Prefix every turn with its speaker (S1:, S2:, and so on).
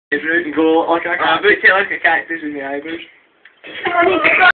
S1: And go like a cactus. Like a cactus with my eyebrows.